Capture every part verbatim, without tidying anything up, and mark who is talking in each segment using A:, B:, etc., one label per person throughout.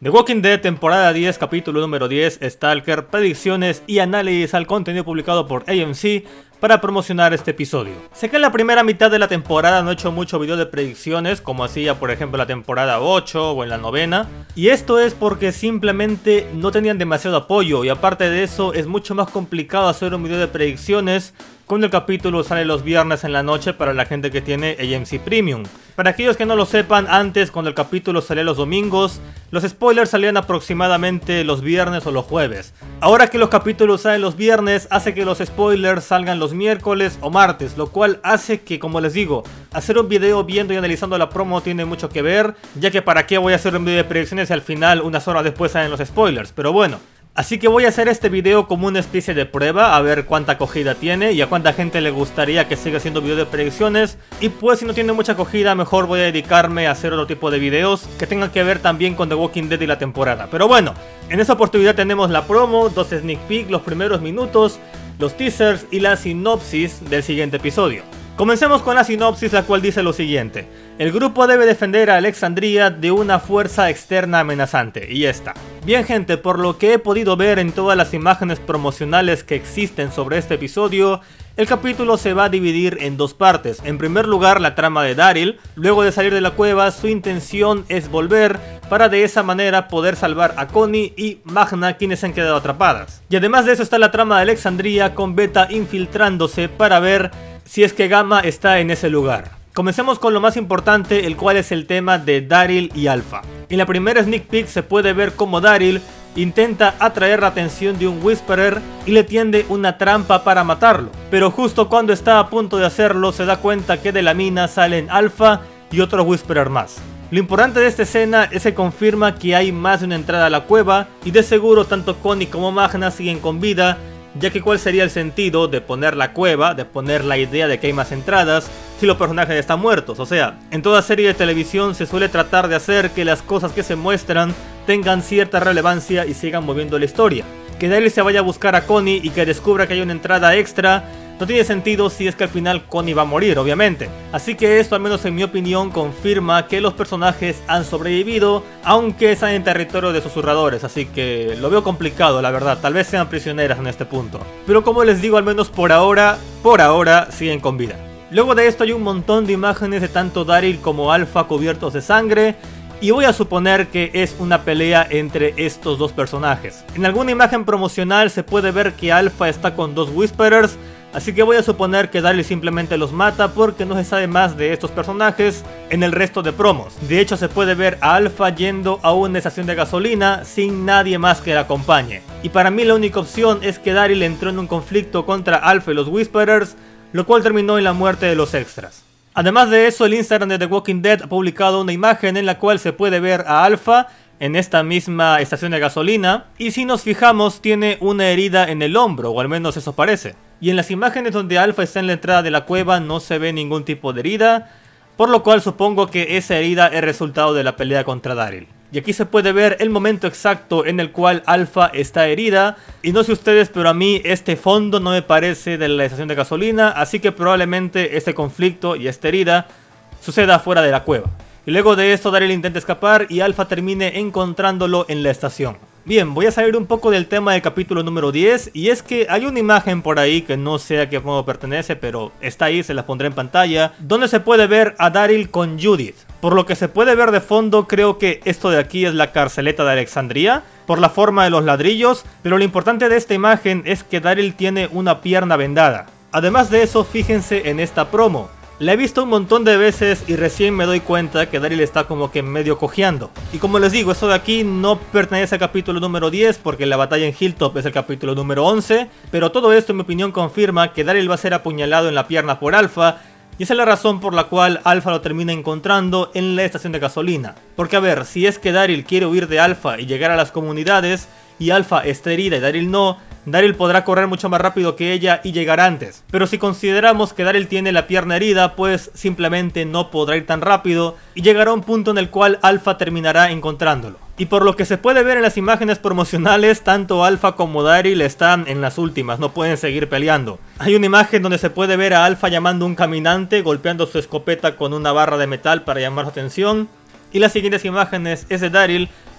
A: The Walking Dead, temporada diez, capítulo número diez, Stalker, predicciones y análisis al contenido publicado por A M C para promocionar este episodio. Sé que en la primera mitad de la temporada no he hecho mucho video de predicciones, como hacía por ejemplo la temporada ocho o en la novena, y esto es porque simplemente no tenían demasiado apoyo, y aparte de eso es mucho más complicado hacer un video de predicciones cuando el capítulo sale los viernes en la noche para la gente que tiene A M C Premium. Para aquellos que no lo sepan, antes cuando el capítulo salía los domingos, los spoilers salían aproximadamente los viernes o los jueves. Ahora que los capítulos salen los viernes, hace que los spoilers salgan los miércoles o martes, lo cual hace que, como les digo, hacer un video viendo y analizando la promo tiene mucho que ver, ya que para qué voy a hacer un video de predicciones si al final unas horas después salen los spoilers, pero bueno. Así que voy a hacer este video como una especie de prueba, a ver cuánta acogida tiene y a cuánta gente le gustaría que siga haciendo video de predicciones. Y pues si no tiene mucha acogida, mejor voy a dedicarme a hacer otro tipo de videos que tengan que ver también con The Walking Dead y la temporada. Pero bueno, en esta oportunidad tenemos la promo, dos sneak peek, los primeros minutos, los teasers y la sinopsis del siguiente episodio. Comencemos con la sinopsis, la cual dice lo siguiente: el grupo debe defender a Alexandria de una fuerza externa amenazante, y está. Bien gente, por lo que he podido ver en todas las imágenes promocionales que existen sobre este episodio, el capítulo se va a dividir en dos partes. En primer lugar, la trama de Daryl. Luego de salir de la cueva, su intención es volver para de esa manera poder salvar a Connie y Magna, quienes se han quedado atrapadas. Y además de eso está la trama de Alexandria, con Beta infiltrándose para ver si es que Gamma está en ese lugar. Comencemos con lo más importante, el cual es el tema de Daryl y Alpha. En la primera sneak peek se puede ver cómo Daryl intenta atraer la atención de un Whisperer y le tiende una trampa para matarlo. Pero justo cuando está a punto de hacerlo, se da cuenta que de la mina salen Alpha y otro Whisperer más. Lo importante de esta escena es que confirma que hay más de una entrada a la cueva, y de seguro tanto Connie como Magna siguen con vida, ya que cuál sería el sentido de poner la cueva, de poner la idea de que hay más entradas, si los personajes están muertos. O sea, en toda serie de televisión se suele tratar de hacer que las cosas que se muestran tengan cierta relevancia y sigan moviendo la historia. Que Daryl se vaya a buscar a Connie y que descubra que hay una entrada extra no tiene sentido si es que al final Connie va a morir, obviamente. Así que esto, al menos en mi opinión, confirma que los personajes han sobrevivido, aunque están en territorio de susurradores, así que lo veo complicado, la verdad. Tal vez sean prisioneras en este punto, pero como les digo, al menos por ahora, por ahora siguen con vida. Luego de esto hay un montón de imágenes de tanto Daryl como Alpha cubiertos de sangre, y voy a suponer que es una pelea entre estos dos personajes. En alguna imagen promocional se puede ver que Alpha está con dos Whisperers, así que voy a suponer que Daryl simplemente los mata porque no se sabe más de estos personajes en el resto de promos. De hecho, se puede ver a Alpha yendo a una estación de gasolina sin nadie más que la acompañe. Y para mí la única opción es que Daryl entró en un conflicto contra Alpha y los Whisperers, lo cual terminó en la muerte de los extras. Además de eso, el Instagram de The Walking Dead ha publicado una imagen en la cual se puede ver a Alpha en esta misma estación de gasolina, y si nos fijamos tiene una herida en el hombro, o al menos eso parece. Y en las imágenes donde Alpha está en la entrada de la cueva no se ve ningún tipo de herida, por lo cual supongo que esa herida es resultado de la pelea contra Daryl. Y aquí se puede ver el momento exacto en el cual Alpha está herida, y no sé ustedes, pero a mí este fondo no me parece de la estación de gasolina, así que probablemente este conflicto y esta herida suceda fuera de la cueva. Y luego de esto Daryl intenta escapar y Alpha termine encontrándolo en la estación. Bien, voy a salir un poco del tema del capítulo número diez, y es que hay una imagen por ahí que no sé a qué modo pertenece, pero está ahí, se la pondré en pantalla, donde se puede ver a Daryl con Judith. Por lo que se puede ver de fondo, creo que esto de aquí es la carceleta de Alexandria, por la forma de los ladrillos, pero lo importante de esta imagen es que Daryl tiene una pierna vendada. Además de eso, fíjense en esta promo. La he visto un montón de veces y recién me doy cuenta que Daryl está como que medio cojeando. Y como les digo, esto de aquí no pertenece al capítulo número diez porque la batalla en Hilltop es el capítulo número once. Pero todo esto en mi opinión confirma que Daryl va a ser apuñalado en la pierna por Alpha. Y esa es la razón por la cual Alpha lo termina encontrando en la estación de gasolina. Porque a ver, si es que Daryl quiere huir de Alpha y llegar a las comunidades, y Alpha está herida y Daryl no, Daryl podrá correr mucho más rápido que ella y llegar antes. Pero si consideramos que Daryl tiene la pierna herida, pues simplemente no podrá ir tan rápido y llegará a un punto en el cual Alpha terminará encontrándolo. Y por lo que se puede ver en las imágenes promocionales, tanto Alpha como Daryl están en las últimas, no pueden seguir peleando. Hay una imagen donde se puede ver a Alpha llamando a un caminante, golpeando su escopeta con una barra de metal para llamar su atención. Y las siguientes imágenes es de Daryl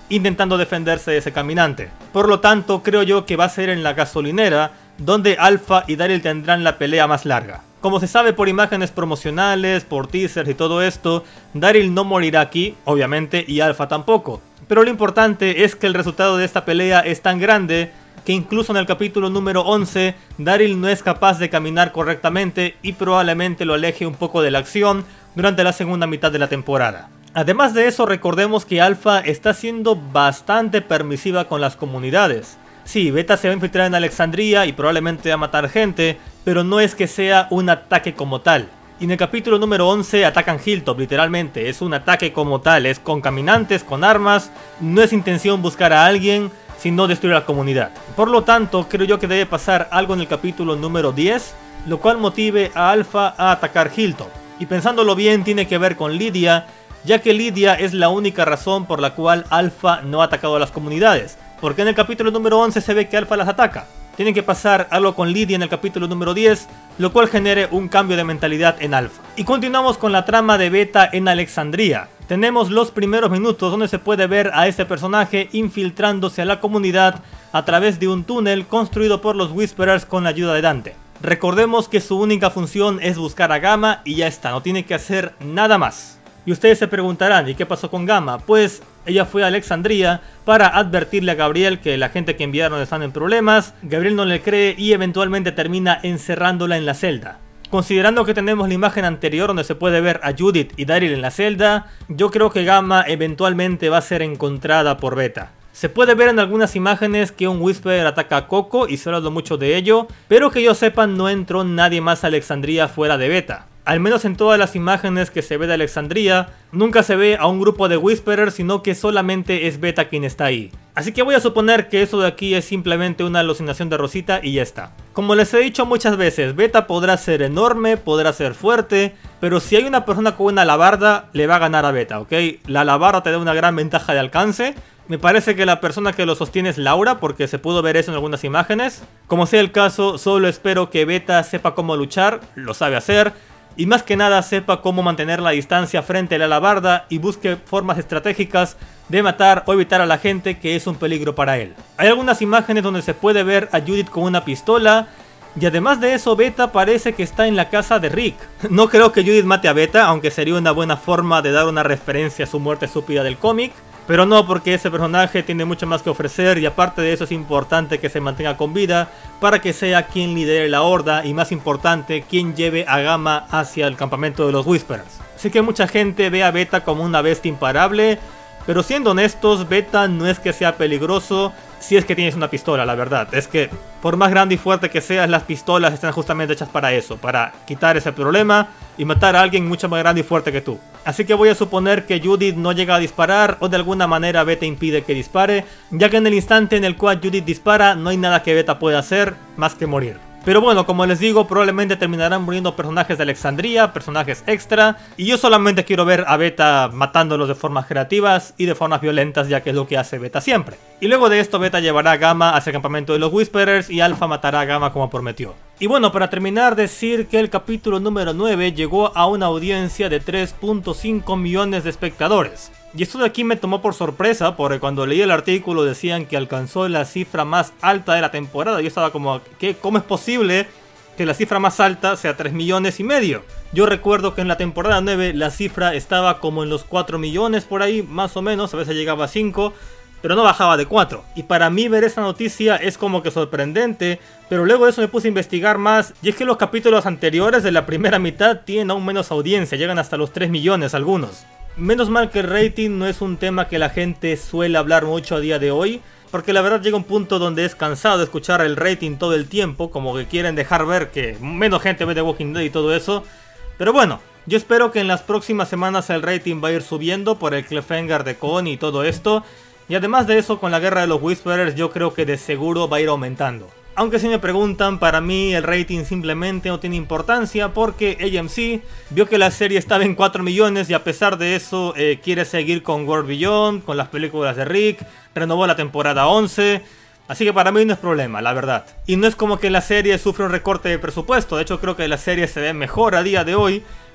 A: intentando defenderse de ese caminante. Por lo tanto, creo yo que va a ser en la gasolinera donde Alpha y Daryl tendrán la pelea más larga. Como se sabe por imágenes promocionales, por teasers y todo esto, Daryl no morirá aquí, obviamente, y Alpha tampoco. Pero lo importante es que el resultado de esta pelea es tan grande que incluso en el capítulo número once, Daryl no es capaz de caminar correctamente y probablemente lo aleje un poco de la acción durante la segunda mitad de la temporada. Además de eso, recordemos que Alpha está siendo bastante permisiva con las comunidades. Sí, Beta se va a infiltrar en Alexandria y probablemente va a matar gente, pero no es que sea un ataque como tal. Y en el capítulo número once atacan Hilltop, literalmente, es un ataque como tal, es con caminantes, con armas, no es intención buscar a alguien, sino destruir a la comunidad. Por lo tanto, creo yo que debe pasar algo en el capítulo número diez, lo cual motive a Alpha a atacar Hilltop. Y pensándolo bien, tiene que ver con Lydia, ya que Lydia es la única razón por la cual Alpha no ha atacado a las comunidades, porque en el capítulo número once se ve que Alpha las ataca. Tiene que pasar algo con Lydia en el capítulo número diez, lo cual genere un cambio de mentalidad en Alpha. Y continuamos con la trama de Beta en Alexandria. Tenemos los primeros minutos donde se puede ver a este personaje infiltrándose a la comunidad a través de un túnel construido por los Whisperers con la ayuda de Dante. Recordemos que su única función es buscar a Gamma y ya está, no tiene que hacer nada más. Y ustedes se preguntarán, ¿y qué pasó con Gamma? Pues ella fue a Alexandria para advertirle a Gabriel que la gente que enviaron están en problemas. Gabriel no le cree y eventualmente termina encerrándola en la celda. Considerando que tenemos la imagen anterior donde se puede ver a Judith y Daryl en la celda, yo creo que Gamma eventualmente va a ser encontrada por Beta. Se puede ver en algunas imágenes que un Whisperer ataca a Coco y se ha hablado mucho de ello, pero que yo sepa no entró nadie más a Alexandria fuera de Beta. Al menos en todas las imágenes que se ve de Alexandria, nunca se ve a un grupo de Whisperers, sino que solamente es Beta quien está ahí. Así que voy a suponer que eso de aquí es simplemente una alucinación de Rosita y ya está. Como les he dicho muchas veces, Beta podrá ser enorme, podrá ser fuerte, pero si hay una persona con una alabarda, le va a ganar a Beta, ¿ok? La alabarda te da una gran ventaja de alcance. Me parece que la persona que lo sostiene es Laura, porque se pudo ver eso en algunas imágenes. Como sea el caso, solo espero que Beta sepa cómo luchar, lo sabe hacer. Y más que nada sepa cómo mantener la distancia frente a la alabarda y busque formas estratégicas de matar o evitar a la gente que es un peligro para él. Hay algunas imágenes donde se puede ver a Judith con una pistola y además de eso Beta parece que está en la casa de Rick. No creo que Judith mate a Beta, aunque sería una buena forma de dar una referencia a su muerte estúpida del cómic. Pero no, porque ese personaje tiene mucho más que ofrecer y aparte de eso es importante que se mantenga con vida para que sea quien lidere la horda y más importante, quien lleve a Gamma hacia el campamento de los Whisperers. Así que mucha gente ve a Beta como una bestia imparable, pero siendo honestos, Beta no es que sea peligroso si es que tienes una pistola, la verdad. Es que por más grande y fuerte que seas, las pistolas están justamente hechas para eso, para quitar ese problema y matar a alguien mucho más grande y fuerte que tú. Así que voy a suponer que Judith no llega a disparar o de alguna manera Beta impide que dispare, ya que en el instante en el cual Judith dispara no hay nada que Beta pueda hacer más que morir. Pero bueno, como les digo, probablemente terminarán muriendo personajes de Alexandria, personajes extra, y yo solamente quiero ver a Beta matándolos de formas creativas y de formas violentas, ya que es lo que hace Beta siempre. Y luego de esto Beta llevará a Gamma hacia el campamento de los Whisperers y Alpha matará a Gamma como prometió. Y bueno, para terminar, decir que el capítulo número nueve llegó a una audiencia de tres punto cinco millones de espectadores. Y esto de aquí me tomó por sorpresa, porque cuando leí el artículo decían que alcanzó la cifra más alta de la temporada. Yo estaba como, ¿qué? ¿Cómo es posible que la cifra más alta sea tres millones y medio? Yo recuerdo que en la temporada nueve la cifra estaba como en los cuatro millones por ahí, más o menos, a veces llegaba a cinco, pero no bajaba de cuatro. Y para mí ver esa noticia es como que sorprendente, pero luego de eso me puse a investigar más, y es que los capítulos anteriores de la primera mitad tienen aún menos audiencia, llegan hasta los tres millones algunos. Menos mal que el rating no es un tema que la gente suele hablar mucho a día de hoy, porque la verdad llega un punto donde es cansado de escuchar el rating todo el tiempo, como que quieren dejar ver que menos gente ve The Walking Dead y todo eso. Pero bueno, yo espero que en las próximas semanas el rating va a ir subiendo por el cliffhanger de Connie y todo esto, y además de eso con la guerra de los Whisperers yo creo que de seguro va a ir aumentando. Aunque si me preguntan, para mí el rating simplemente no tiene importancia porque A M C vio que la serie estaba en cuatro millones y a pesar de eso eh, quiere seguir con World Beyond, con las películas de Rick, renovó la temporada once, así que para mí no es problema, la verdad. Y no es como que la serie sufre un recorte de presupuesto, de hecho creo que la serie se ve mejor a día de hoy,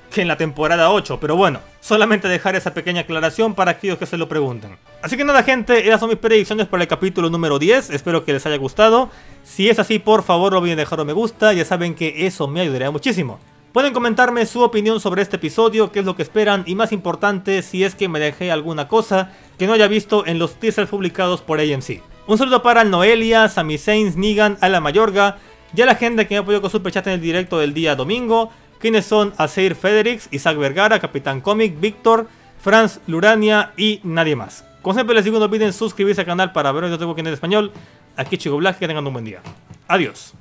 A: que en la temporada ocho, pero bueno, solamente dejar esa pequeña aclaración para aquellos que se lo pregunten. Así que nada gente, esas son mis predicciones para el capítulo número diez, espero que les haya gustado. Si es así, por favor no olviden dejar un me gusta, ya saben que eso me ayudaría muchísimo. Pueden comentarme su opinión sobre este episodio, qué es lo que esperan y más importante, si es que me dejé alguna cosa que no haya visto en los teasers publicados por A M C. Un saludo para Noelia, Sami Sainz, Negan, Ala Mayorga y a la gente que me apoyó con superchat en el directo del día domingo, quienes son Aseir Federix, Isaac Vergara, Capitán Comic, Víctor, Franz Lurania y nadie más. Como siempre les digo, no olviden suscribirse al canal para ver otro video en español. Aquí Chico Black, que tengan un buen día. Adiós.